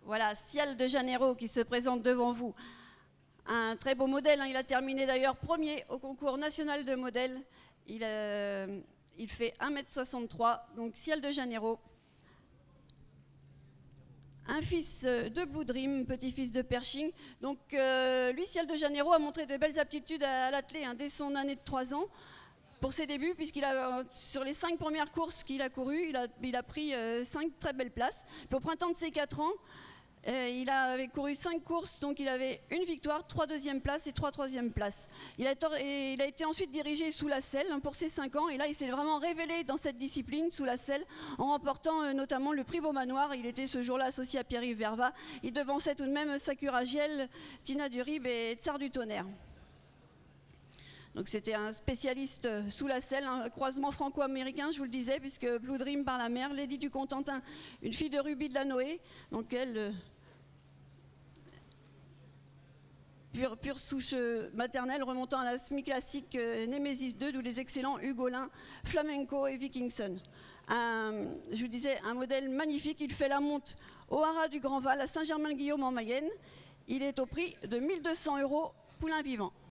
Voilà, Ciel de Janeiro qui se présente devant vous. Un très beau modèle, hein. Il a terminé d'ailleurs premier au concours national de modèles. Il fait 1,63 m, donc Ciel de Janeiro. Un fils de Blue Dream, petit-fils de Pershing. Donc lui, Ciel de Janeiro, a montré de belles aptitudes à l'athlé hein, dès son année de 3 ans. Pour ses débuts, puisqu'il a, sur les 5 premières courses qu'il a courues, il a pris 5 très belles places. Puis au printemps de ses 4 ans, il avait couru 5 courses, donc il avait une victoire, 3 deuxièmes places et 3 troisièmes places. Il a été ensuite dirigé sous la selle hein, pour ses 5 ans, et là il s'est vraiment révélé dans cette discipline, sous la selle, en remportant notamment le prix Beau Manoir. Il était ce jour-là associé à Pierre-Yves Verva. Il devançait tout de même Sakura Giel, Tina Durib et Tsar du Tonnerre. Donc c'était un spécialiste sous la selle, un croisement franco-américain, je vous le disais, puisque Blue Dream par la mère, Lady du Contentin, une fille de Ruby de la Noé, donc elle, pure souche maternelle, remontant à la semi-classique Nemesis 2, d'où les excellents Hugolin, Flamenco et Vikingson. Je vous disais, un modèle magnifique. Il fait la monte au Haras du Grand Val, à Saint-Germain-le-Guillaume en Mayenne. Il est au prix de 1 200 € poulain vivant.